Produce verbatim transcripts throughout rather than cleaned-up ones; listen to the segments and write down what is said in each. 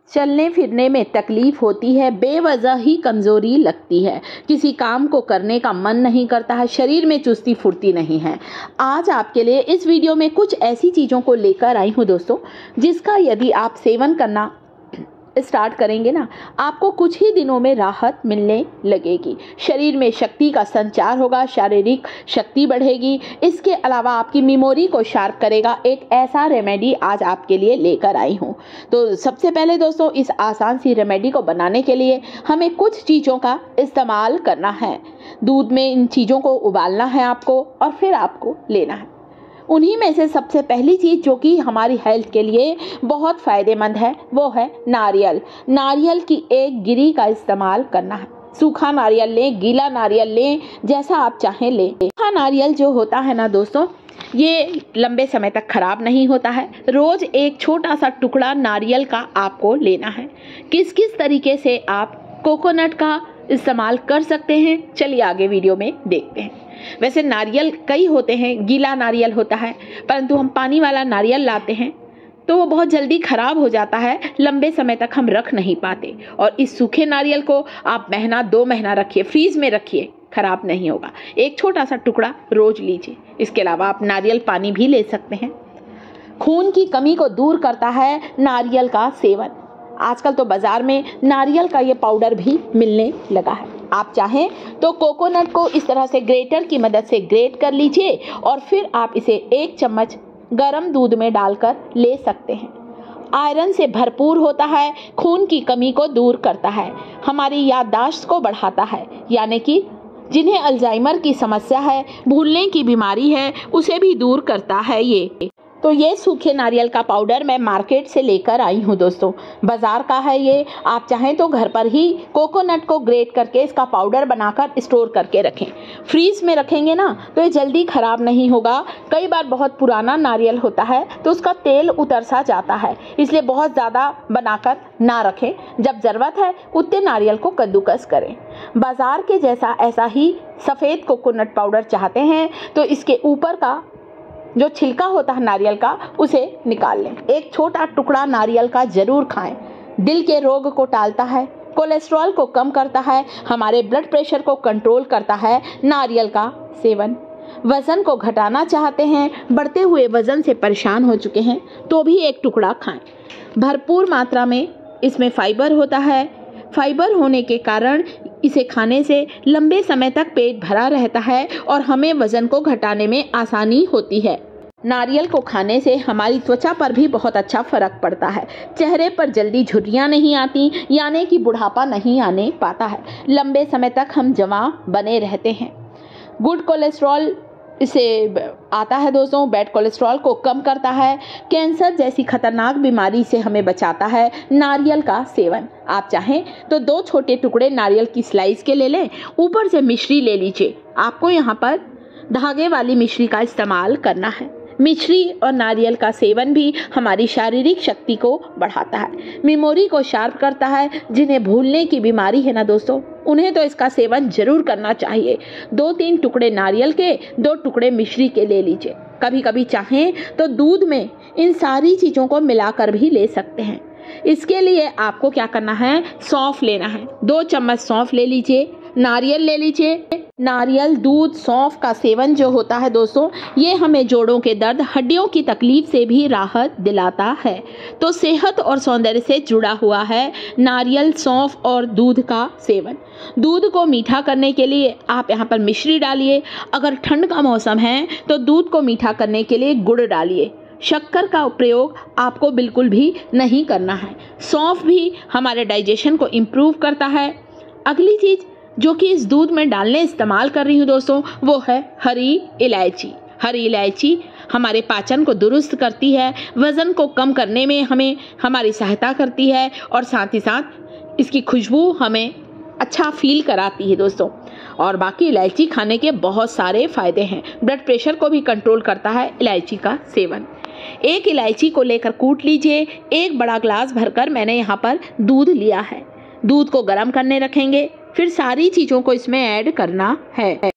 चलने फिरने में तकलीफ होती है, बेवजह ही कमज़ोरी लगती है, किसी काम को करने का मन नहीं करता है, शरीर में चुस्ती फुर्ती नहीं है। आज आपके लिए इस वीडियो में कुछ ऐसी चीज़ों को लेकर आई हूँ दोस्तों, जिसका यदि आप सेवन करना स्टार्ट करेंगे ना, आपको कुछ ही दिनों में राहत मिलने लगेगी। शरीर में शक्ति का संचार होगा, शारीरिक शक्ति बढ़ेगी। इसके अलावा आपकी मेमोरी को शार्प करेगा। एक ऐसा रेमेडी आज आपके लिए लेकर आई हूँ। तो सबसे पहले दोस्तों, इस आसान सी रेमेडी को बनाने के लिए हमें कुछ चीज़ों का इस्तेमाल करना है। दूध में इन चीज़ों को उबालना है आपको और फिर आपको लेना है। उन्हीं में से सबसे पहली चीज़ जो कि हमारी हेल्थ के लिए बहुत फ़ायदेमंद है, वो है नारियल। नारियल की एक गिरी का इस्तेमाल करना है। सूखा नारियल लें, गीला नारियल लें, जैसा आप चाहें लें। सूखा नारियल जो होता है ना दोस्तों, ये लंबे समय तक खराब नहीं होता है। रोज़ एक छोटा सा टुकड़ा नारियल का आपको लेना है। किस किस तरीके से आप कोकोनट का इस्तेमाल कर सकते हैं, चलिए आगे वीडियो में देखते हैं। वैसे नारियल कई होते हैं, गीला नारियल होता है, परंतु हम पानी वाला नारियल लाते हैं तो वो बहुत जल्दी ख़राब हो जाता है, लंबे समय तक हम रख नहीं पाते। और इस सूखे नारियल को आप महीना दो महीना रखिए, फ्रीज में रखिए, ख़राब नहीं होगा। एक छोटा सा टुकड़ा रोज़ लीजिए। इसके अलावा आप नारियल पानी भी ले सकते हैं। खून की कमी को दूर करता है नारियल का सेवन। आजकल तो बाज़ार में नारियल का ये पाउडर भी मिलने लगा है। आप चाहें तो कोकोनट को इस तरह से ग्रेटर की मदद से ग्रेट कर लीजिए और फिर आप इसे एक चम्मच गर्म दूध में डालकर ले सकते हैं। आयरन से भरपूर होता है, खून की कमी को दूर करता है, हमारी याददाश्त को बढ़ाता है, यानी कि जिन्हें अल्जाइमर की समस्या है, भूलने की बीमारी है, उसे भी दूर करता है ये। तो ये सूखे नारियल का पाउडर मैं मार्केट से लेकर आई हूँ दोस्तों, बाज़ार का है ये। आप चाहें तो घर पर ही कोकोनट को ग्रेट करके इसका पाउडर बनाकर स्टोर करके रखें। फ्रीज में रखेंगे ना तो ये जल्दी ख़राब नहीं होगा। कई बार बहुत पुराना नारियल होता है तो उसका तेल उतर सा जाता है, इसलिए बहुत ज़्यादा बनाकर ना रखें। जब ज़रूरत है उतने नारियल को कद्दूकस करें। बाज़ार के जैसा ऐसा ही सफ़ेद कोकोनट पाउडर चाहते हैं तो इसके ऊपर का जो छिलका होता है नारियल का, उसे निकाल लें। एक छोटा टुकड़ा नारियल का ज़रूर खाएं। दिल के रोग को टालता है, कोलेस्ट्रॉल को कम करता है, हमारे ब्लड प्रेशर को कंट्रोल करता है नारियल का सेवन। वज़न को घटाना चाहते हैं, बढ़ते हुए वज़न से परेशान हो चुके हैं, तो भी एक टुकड़ा खाएं। भरपूर मात्रा में इसमें फाइबर होता है। फाइबर होने के कारण इसे खाने से लंबे समय तक पेट भरा रहता है और हमें वज़न को घटाने में आसानी होती है। नारियल को खाने से हमारी त्वचा पर भी बहुत अच्छा फ़र्क पड़ता है। चेहरे पर जल्दी झुर्रियाँ नहीं आती, यानी कि बुढ़ापा नहीं आने पाता है। लंबे समय तक हम जवां बने रहते हैं। गुड कोलेस्ट्रॉल इसे आता है दोस्तों, बैड कोलेस्ट्रॉल को कम करता है। कैंसर जैसी खतरनाक बीमारी से हमें बचाता है नारियल का सेवन। आप चाहें तो दो छोटे टुकड़े नारियल की स्लाइस के ले लें, ऊपर से मिश्री ले लीजिए। आपको यहाँ पर धागे वाली मिश्री का इस्तेमाल करना है। मिश्री और नारियल का सेवन भी हमारी शारीरिक शक्ति को बढ़ाता है, मेमोरी को शार्प करता है। जिन्हें भूलने की बीमारी है ना दोस्तों, उन्हें तो इसका सेवन जरूर करना चाहिए। दो तीन टुकड़े नारियल के, दो टुकड़े मिश्री के ले लीजिए। कभी कभी चाहें तो दूध में इन सारी चीज़ों को मिलाकर भी ले सकते हैं। इसके लिए आपको क्या करना है, सौंफ लेना है। दो चम्मच सौंफ ले लीजिए, नारियल ले लीजिए। नारियल, दूध, सौंफ का सेवन जो होता है दोस्तों, ये हमें जोड़ों के दर्द, हड्डियों की तकलीफ से भी राहत दिलाता है। तो सेहत और सौंदर्य से जुड़ा हुआ है नारियल, सौंफ और दूध का सेवन। दूध को मीठा करने के लिए आप यहाँ पर मिश्री डालिए। अगर ठंड का मौसम है तो दूध को मीठा करने के लिए गुड़ डालिए। शक्कर का प्रयोग आपको बिल्कुल भी नहीं करना है। सौंफ भी हमारे डाइजेशन को इम्प्रूव करता है। अगली चीज़ जो कि इस दूध में डालने इस्तेमाल कर रही हूँ दोस्तों, वो है हरी इलायची। हरी इलायची हमारे पाचन को दुरुस्त करती है, वज़न को कम करने में हमें हमारी सहायता करती है और साथ ही साथ इसकी खुशबू हमें अच्छा फील कराती है दोस्तों। और बाकी इलायची खाने के बहुत सारे फ़ायदे हैं। ब्लड प्रेशर को भी कंट्रोल करता है इलायची का सेवन। एक इलायची को लेकर कूट लीजिए। एक बड़ा ग्लास भरकर मैंने यहाँ पर दूध लिया है। दूध को गर्म करने रखेंगे, फिर सारी चीज़ों को इसमें ऐड करना है।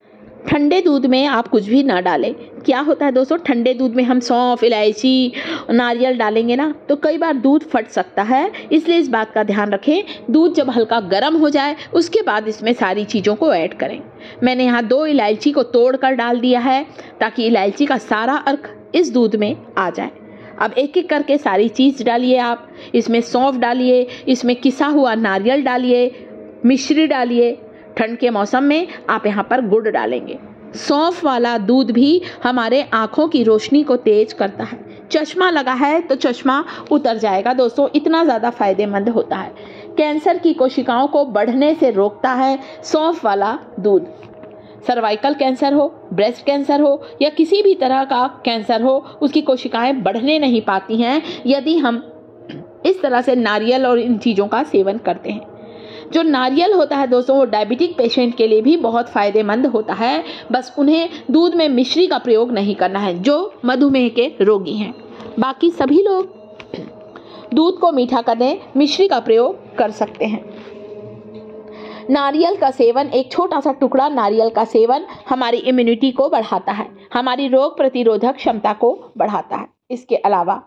ठंडे दूध में आप कुछ भी ना डालें। क्या होता है दोस्तों, ठंडे दूध में हम सौंफ, इलायची, नारियल डालेंगे ना तो कई बार दूध फट सकता है, इसलिए इस बात का ध्यान रखें। दूध जब हल्का गर्म हो जाए उसके बाद इसमें सारी चीज़ों को ऐड करें। मैंने यहाँ दो इलायची को तोड़कर डाल दिया है ताकि इलायची का सारा अर्क इस दूध में आ जाए। अब एक एक करके सारी चीज़ डालिए आप। इसमें सौंफ डालिए, इसमें किसा हुआ नारियल डालिए, मिश्री डालिए। ठंड के मौसम में आप यहाँ पर गुड़ डालेंगे। सौंफ वाला दूध भी हमारे आँखों की रोशनी को तेज करता है। चश्मा लगा है तो चश्मा उतर जाएगा दोस्तों, इतना ज़्यादा फायदेमंद होता है। कैंसर की कोशिकाओं को बढ़ने से रोकता है सौंफ वाला दूध। सर्वाइकल कैंसर हो, ब्रेस्ट कैंसर हो या किसी भी तरह का कैंसर हो, उसकी कोशिकाएं बढ़ने नहीं पाती हैं यदि हम इस तरह से नारियल और इन चीज़ों का सेवन करते हैं। जो नारियल होता है दोस्तों वो डायबिटिक पेशेंट के लिए भी बहुत फ़ायदेमंद होता है। बस उन्हें दूध में मिश्री का प्रयोग नहीं करना है जो मधुमेह के रोगी हैं। बाकी सभी लोग दूध को मीठा करने मिश्री का प्रयोग कर सकते हैं। नारियल का सेवन, एक छोटा सा टुकड़ा नारियल का सेवन हमारी इम्यूनिटी को बढ़ाता है, हमारी रोग प्रतिरोधक क्षमता को बढ़ाता है। इसके अलावा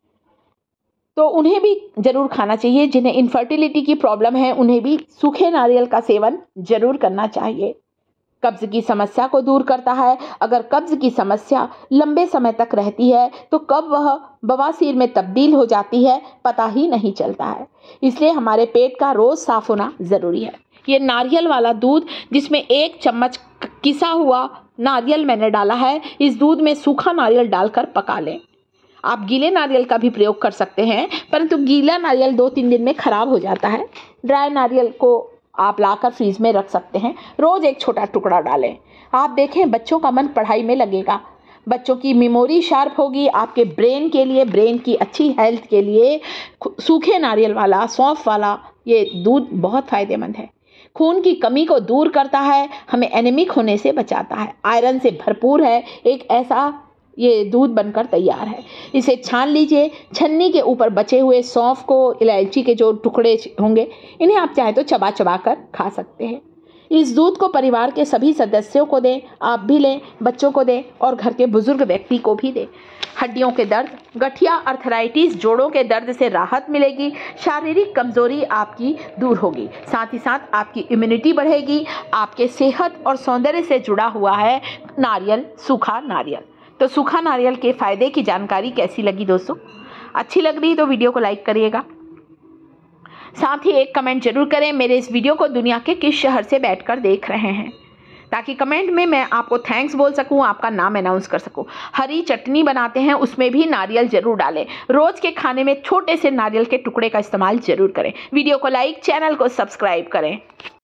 तो उन्हें भी जरूर खाना चाहिए, जिन्हें इनफर्टिलिटी की प्रॉब्लम है उन्हें भी सूखे नारियल का सेवन जरूर करना चाहिए। कब्ज की समस्या को दूर करता है। अगर कब्ज की समस्या लंबे समय तक रहती है तो कब वह बवासीर में तब्दील हो जाती है पता ही नहीं चलता है। इसलिए हमारे पेट का रोज साफ होना जरूरी है। ये नारियल वाला दूध जिसमें एक चम्मच किसा हुआ नारियल मैंने डाला है, इस दूध में सूखा नारियल डालकर पका लें। आप गीले नारियल का भी प्रयोग कर सकते हैं, परंतु गीला नारियल दो तीन दिन में खराब हो जाता है। ड्राई नारियल को आप लाकर फ्रीज में रख सकते हैं। रोज एक छोटा टुकड़ा डालें। आप देखें बच्चों का मन पढ़ाई में लगेगा, बच्चों की मेमोरी शार्प होगी। आपके ब्रेन के लिए, ब्रेन की अच्छी हेल्थ के लिए सूखे नारियल वाला, सौंफ वाला ये दूध बहुत फायदेमंद है। खून की कमी को दूर करता है, हमें एनीमिक होने से बचाता है, आयरन से भरपूर है। एक ऐसा ये दूध बनकर तैयार है। इसे छान लीजिए। छन्नी के ऊपर बचे हुए सौंफ को, इलायची के जो टुकड़े होंगे इन्हें आप चाहे तो चबा चबा कर खा सकते हैं। इस दूध को परिवार के सभी सदस्यों को दें, आप भी लें, बच्चों को दें और घर के बुजुर्ग व्यक्ति को भी दें। हड्डियों के दर्द, गठिया, अर्थराइटिस, जोड़ों के दर्द से राहत मिलेगी। शारीरिक कमजोरी आपकी दूर होगी। साथ ही साथ आपकी इम्यूनिटी बढ़ेगी। आपके सेहत और सौंदर्य से जुड़ा हुआ है नारियल, सूखा नारियल। तो सूखा नारियल के फ़ायदे की जानकारी कैसी लगी दोस्तों? अच्छी लग रही तो वीडियो को लाइक करिएगा। साथ ही एक कमेंट जरूर करें मेरे इस वीडियो को दुनिया के किस शहर से बैठकर देख रहे हैं, ताकि कमेंट में मैं आपको थैंक्स बोल सकूं, आपका नाम अनाउंस कर सकूं। हरी चटनी बनाते हैं उसमें भी नारियल जरूर डालें। रोज के खाने में छोटे से नारियल के टुकड़े का इस्तेमाल जरूर करें। वीडियो को लाइक, चैनल को सब्सक्राइब करें।